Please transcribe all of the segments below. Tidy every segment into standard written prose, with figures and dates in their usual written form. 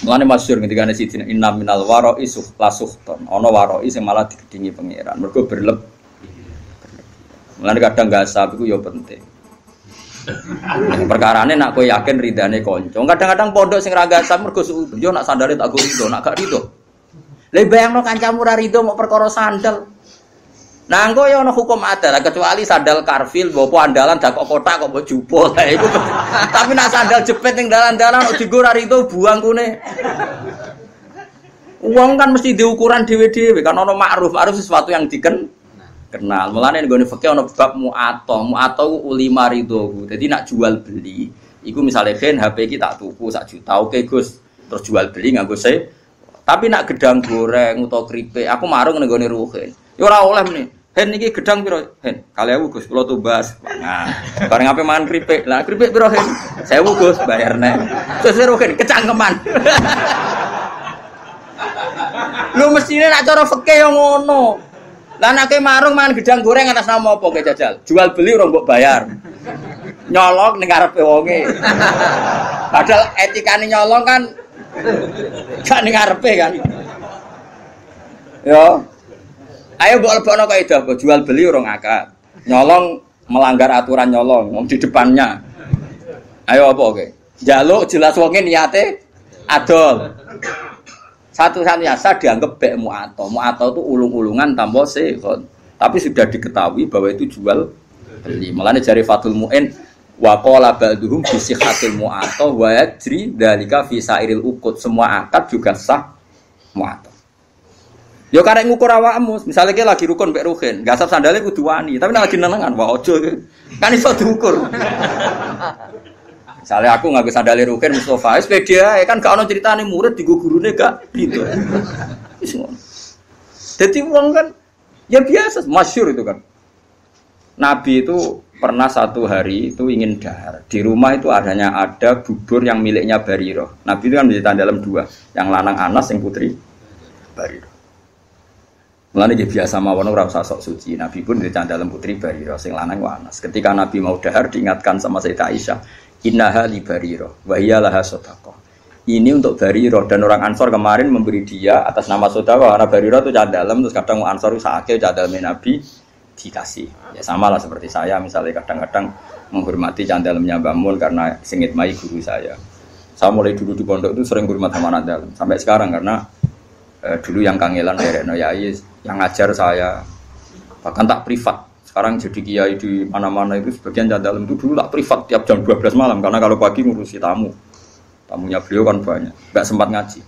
Mulane masyhur ketika ana sidina inna minal wara'i lasuhton. Ana wara'i sing malah digedingi pangeran. Mergo berlebih. Mulane kadang gasab iku ya penting. Perkarane nak kowe yakin ridane kanca. Kadang-kadang pondok sing ra gasab mergo suudon. Yo nak sandale tak go rido, nak gak rido. Lah bayangno kancamu ra rido mau perkara sandal. Nah engko ya ana hukum adat kecuali sandal karfil bopo andalan dak kok kotak kok mbok jupul. Lah iku. Tapi nak sandal jepit ning dalan-dalan kok dienggo ra rido buang kune. Uang kan mesti diukuran dhewe-dhewe kan ana ma'ruf sesuatu yang kenal. Mulane nggone fikih ana bab mu'ato ulima ridho. Dadi nak jual beli iku misale gen HP iki tak tuku sak juta oke Gus terus jual beli nganggo tapi nak gedang goreng utawa kripik aku marung ning nggone ruhin. Ya ora oleh meneh. Hen iki gedang piro? Hen 2.000 Gus, kula tumbas. Nah, bareng ape mangan kripik. Lah kripik piro hen? 1.000 Gus, bayarne. Terus ruhin kecangkeman. Lu mestine nak cara fikih yo ngono. Lah nek marung mangan gedang goreng atas nama apa kowe jajal? Jual beli ora mbok bayar. Nyolong ning ngarepe wonge. Padahal etikane nyolong kan gak ning ngarepe kan. Yo. Ayo mbok lebokno kaidah apa jual beli ora ngakad. Nyolong melanggar aturan nyolong di depannya. Ayo apa oke? Njaluk jelas wonge niate adol. Satu-satunya asa dianggap bek mu'ato. Mu'ato itu ulung-ulungan tanpa sihon. Tapi sudah diketahui bahwa itu jual beli. Mulane jari Fathul Mu'in wa qala ba'duhum bi sihhatil mu'ato wa yajri dzalika fi sairil uqud. Semua akad juga sah mu'ato. Yo karek ngukur awakmu, misale ki lagi rukun mbek ruhin, gasap sandale kudu wani, tapi nek lagi nenengan wae aja. Kan iso diukur. Misalnya aku nggak bisa dalih rukin Mustafa, sepeda kan gak ono ceritane murid di gurune gak gitu. Jadi uang kan ya biasa, masyhur itu kan. Nabi itu pernah satu hari itu ingin dahar. Di rumah itu ada bubur yang miliknya Bariroh. Nabi itu kan menjadi dalam dua, yang lanang Anas, yang putri Bariroh. Mulane dia biasa mawon ora usah sok suci. Nabi pun menjadi dalam putri Bariroh, sing lanang Anas. Ketika Nabi mau dahar diingatkan sama Sayyidah Aisyah. Innaha li Bariroh wa hiya laha shadaqah. Ini untuk Bariroh dan orang Ansor kemarin memberi dia atas nama sedekah karena Bariroh itu cah dalem terus kadang Ansor sakake cah dalem Nabi dikasih. Ya samalah seperti saya misalnya kadang-kadang menghormati cah dalemnya Mbah Mun karena singit mai guru saya. Saya mulai dulu di pondok itu sering hormat sama anak dalem sampai sekarang karena dulu yang kangelan derekno yai yang ngajar saya bahkan tak privat. Sekarang jadi kiai di mana-mana itu sebagian dalam itu dulu tak privat tiap jam 12 malam karena kalau pagi ngurusi tamunya beliau kan banyak, nggak sempat ngaji.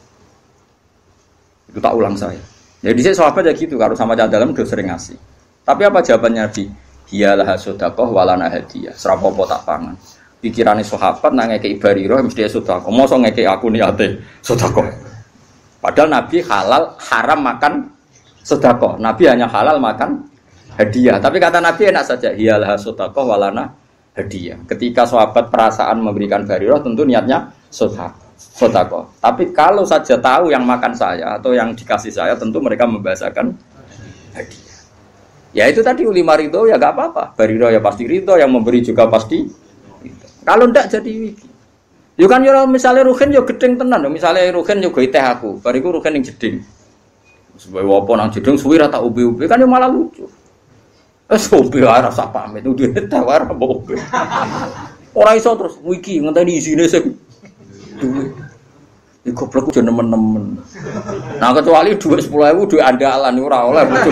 Itu tak ulang saya. Jadi saya sahabat ya gitu, kalau sama dalam udah sering ngasih. Tapi apa jawabannya Nabi? Hiyalah sedekah walana hadiah. Serapopo tak pangan. Pikirannya sahabat nang ngekeki Bariroh mesti sedekah. Mosok ngekeki aku niate sedekah. Padahal Nabi halal haram makan sedekah. Nabi hanya halal makan hadiah, tapi kata Nabi enak saja. Hiyalah sedekah walana hadiah. Ketika sahabat perasaan memberikan Bariroh tentu niatnya sedekah. Tapi kalau saja tahu yang makan saya atau yang dikasih saya tentu mereka membahasakan hadiah. Ya itu tadi ulima ridho ya gak apa-apa. Bariroh ya pasti ridho, yang memberi juga pasti ridho. Kalau ndak jadi wiki. Yo kan yo misalnya ruhin yo gedeng tenan, misalnya ruhin yo goe teh aku, bariku ruhin yang jeding. Sebab apa nang jeding suwi ra tak ubi-ubi kan yo malah lucu. Sopi ora sak pamit udah tawar apa opo. Ora iso terus wiki ngenteni isine sing duwe. Iki goblok aja nemen-nemen. Nah kecuali dhuwit 10.000 dhuwit andalan ora oleh bojo.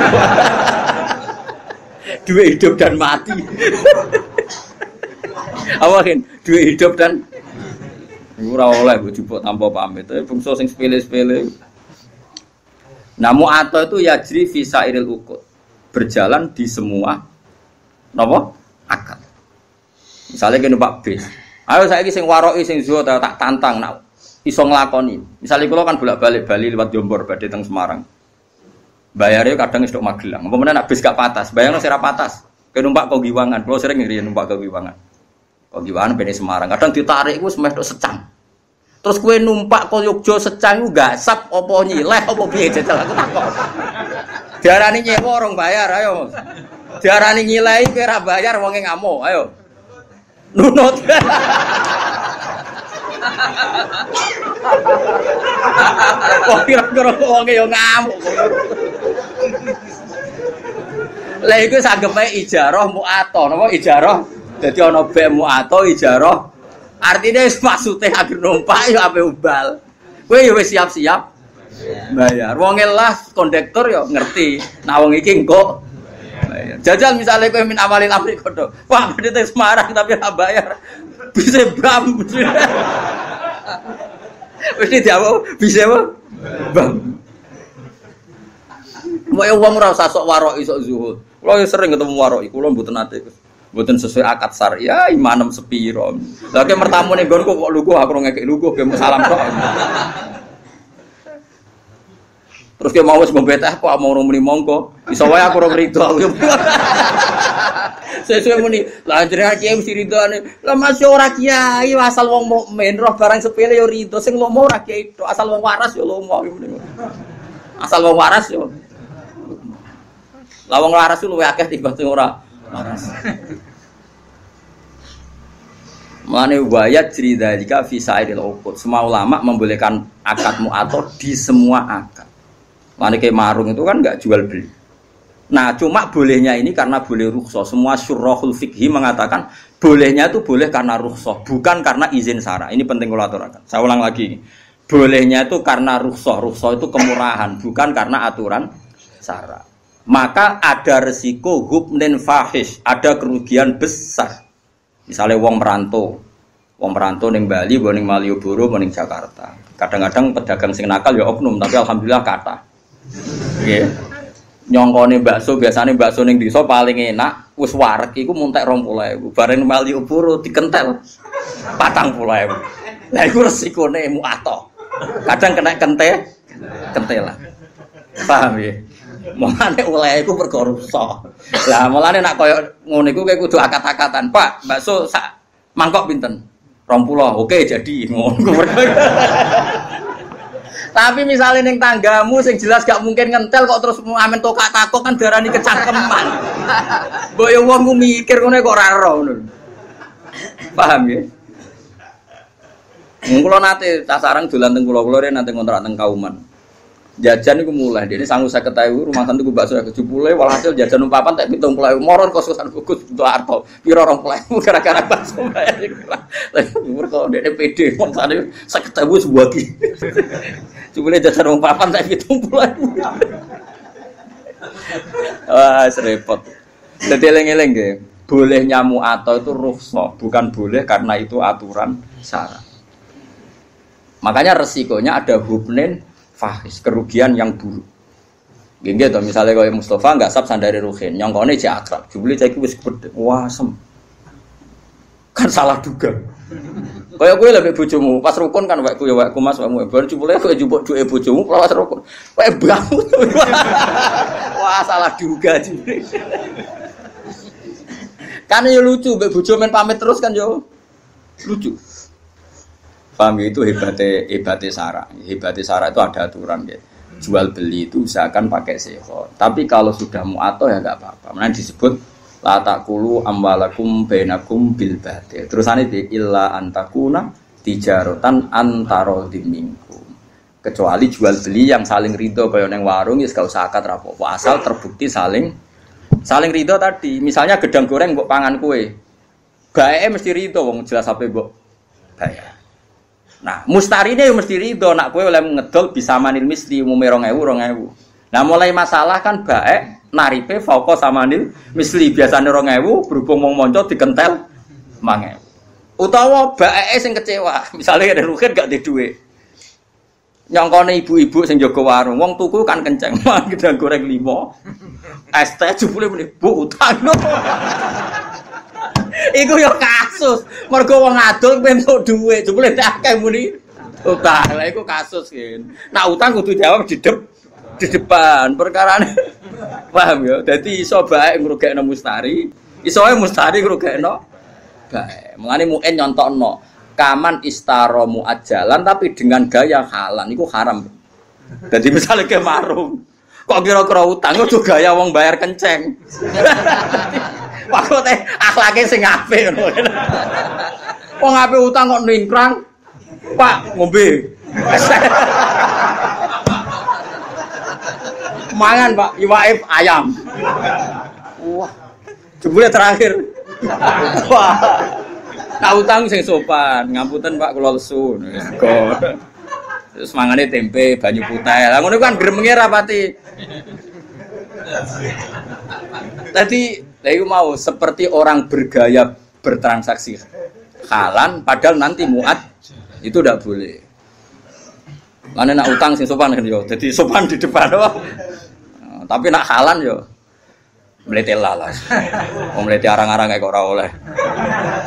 Dhuwit hidup dan mati. Awakin dhuwit hidup dan ora oleh bojo tanpa pamit. Bungsu sing sepele-sepele. Nah mu'ato itu yajri fi sairil uqud. Berjalan di semua napa akad. Misalnya kene Pak bis. Ayo saiki sing waroki sing zuhud tak tantang nak iso nglakoni. Misalnya kula kan bolak-balik Bali lewat Jombor badhe teng Semarang. Bayare kadang wis tok Magelang. Apa meneh nak bis gak patas, bayangno sira patas. Ke numpak kok Giwangan. Kula sering ngriyen numpak ke Giwangan. Kok Giwangan bene Semarang. Kadang ditarik iku semeh tok secang. Terus kowe numpak kok Yogya secang iku gasap apa nyileh apa piye jajal aku takon. Diarani nyewa orang bayar, ayo. Diarani nyilai kira bayar wonge ngamuk, ayo. Nunut. Kok kira-kira wong yo ngamuk. Lah iku sanggepe ijarah mu'ato, napa ijarah? Dadi ana be mu'ato ijarah. Artine maksude agar numpak yo ape ubal. Kowe yo wis siap-siap bayar. Wong lah kondektor yo ngerti. Nah wong iki engko bayar. Jajal misalnya kowe min amalin amri kodo. Wah, bedhe Semarang tapi ora bayar. Bisa bam. Mesti diawo bisa apa? Bam. Mau wong ora usah sok warok isok zuhud. Kulo yo sering ketemu warok iku, kulo mboten nate. Mboten sesuai akad syariah, imanem sepiro. Lah ke mertamu ning nggonku kok lugu aku ngekek lugu ge salam tok. Terus ke mau wis ngombe teh kok mau muni monggo. Iso wae aku ora rido. Sesuai muni, lah jenengan kiai mesti ridone. Lah masih ora kiai asal wong mukmin roh barang sepele yo rido. Sing lomo ora kiai tok, asal wong waras yo lomo. Asal wong waras yo. Lah wong waras luwih akeh timbang sing ora waras. Mane wayat cerita jika fisaidil uqud. Semua ulama membolehkan akad mu'athah di semua akad. Mane kayak marung itu kan enggak jual beli. Nah, cuma bolehnya ini karena boleh rukhsah. Semua syurahul fikhi mengatakan bolehnya itu boleh karena rukhsah, bukan karena izin syara. Ini penting kalau aturakan. Saya ulang lagi. Bolehnya itu karena rukhsah. Rukhsah itu kemurahan, bukan karena aturan syara. Maka ada resiko hubnin fahish, ada kerugian besar. Misalnya wong merantau ning Bali, ning Malioboro, ning Jakarta. Kadang-kadang pedagang sing nakal ya oknum, tapi alhamdulillah kata. Nggih. Nyongkone bakso, biasane bakso ning desa paling enak, wis wareg iku muntek 20.000. Bareng Malioboro dikentel 40.000. Lah iku resikone mu'athah. Kadang kena kentelan. Paham ya? Mulane oleh iku perkara rusak. Lah mulane nak koyo ngono iku kowe kudu akat-akatan. Pak, bakso sak mangkok pinten? 20. Oke, jadi ngono. Tapi misalnya ning tanggamu sing jelas gak mungkin ngentel kok terus amen tokak takok kan darani kecangkeman. Mbok yo wong ku mikir ngono kok ora ero ngono. Paham ya? Kula nate tasarang dolan teng kula nate ngontrak teng Kauman. Jajan iku mulai dene sangu 50.000 rumahan tuku bakso 70.000 walhasil jajan umpapan tak 70.000 moron kosan bagus untuk arto pira 20.000 gara-gara bakso bayar iku lah. Mergo dene PD montane 50.000 sebuah ki. Jebule jajan umpapan tak 70.000. Wah, repot. Dadi eling-eling nggih. Bolehnya mu'athah itu rukhsah, bukan boleh karena itu aturan syara. Makanya resikonya ada hubnin fahis, kerugian yang buruk. Gini tuh misalnya kalau Mustafa nggak sab sandari Ruhin, nyongkone cek akrab, jubli cek wis gede, wah sem, kan salah duga. Kayak gue lebih bojomu, pas rukun kan wakku ya wakku mas, wakmu baru jubli gue jubuk duit bojomu, pas rukun, kayak bangun, wah salah duga jubli. Kan ya lucu, bojo main pamit terus kan yo lucu. Paham itu hebatnya syara. Hebatnya syara itu ada aturan ya. Jual beli itu usahakan pakai seho. Tapi kalau sudah mu'athah ya enggak apa-apa. Mana disebut la taqulu amwalakum bainakum bil batil. Terusane di illa antakuna tijaratan antara minkum. Kecuali jual beli yang saling ridho kaya nang warung ya gak usah akad rapopo. Asal terbukti saling ridho tadi. Misalnya gedang goreng mbok pangan kue. Baeke mesti ridho wong jelas ape mbok bayar. Nah, mustarine yo mesti rido nak kowe oleh ngedol bisa manil misli umume 2.000. Nah, mulai masalah kan baek naripe fauqa samanil misli biasane 2.000 berhubung wong monco dikentel 5.000. Utawa baeke sing kecewa, misale ada rugen gak duwe dhuwit. Nyongkone ibu-ibu sing jaga warung, wong tuku kan kenceng, gedang goreng 5. Es teh jebule muni, "Bu, utang." Iku yo kasus. Mergo wong adol entuk dhuwit, jebule akeh muni utang. Lah iku kasus kan. Nah, utang kudu jawab di depan. Perkarane paham ya. Dadi iso bae ngrugekno mustari, iso ae mustari ngrugekno bae. Mulane muen nyontokno kaman istara muajjalan tapi dengan gaya halal niku haram. Dadi misale ke marung kok kira-kira utang itu gaya wong bayar kenceng. Maksudnya akhlaknya sing apik ngono. Wong apik utang kok ningkrang Pak, ngombe. Mangan, Pak, iwake ayam. Wah. Jebule terakhir. Wah. Tak utang sing sopan, ngapunten Pak kula lesu. Terus mangane tempe, banyu putih. Lah ngono kan gremenge rapati. Tadi iku mau seperti orang bergaya bertransaksi halan padahal nanti muat itu tidak boleh. Mana nak utang sing sopan kan yo. Jadi sopan di depan wah. Tapi nak halan yo mlete lalas. Wong mlete arang-arang kok ora oleh.